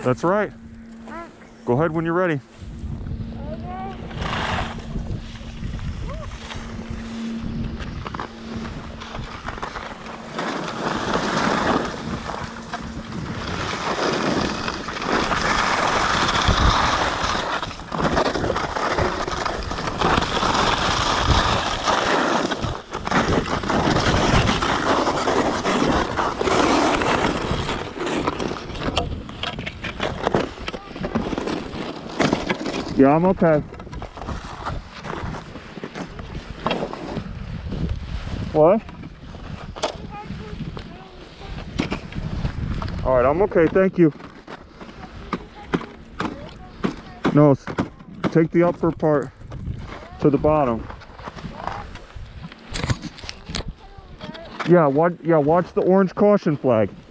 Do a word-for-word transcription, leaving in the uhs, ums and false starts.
That's right. Go ahead when you're ready. Okay. Yeah, I'm okay. What? All right, I'm okay, thank you. No, s- take the upper part to the bottom. Yeah, watch, yeah, watch the orange caution flag.